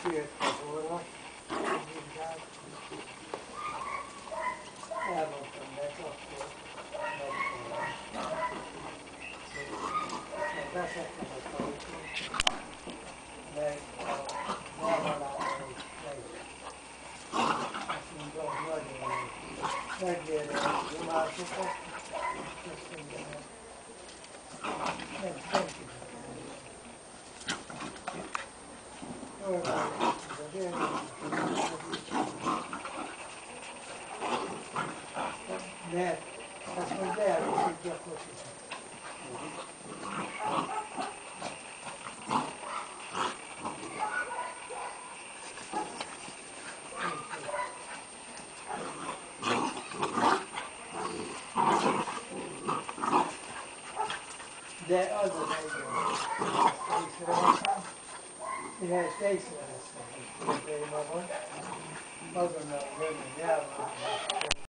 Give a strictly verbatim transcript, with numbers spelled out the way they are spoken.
kijött az orra, vizsgált, elmondtam neki, akkor megszólalt. Meg beszéltem a tanúkról, meg a nyelvalában is meg. Azt mondta, hogy nagyon jó. Megvérje a gumásokat, és azt mondja, nem, nem tudom. Jól van, ez a vérje. Mert azt mondja, elviszik a kocsit. De az az egyen, észreveszem, mivel ezt észreveszem, hogy én magam, azonnal jönni, elvárni.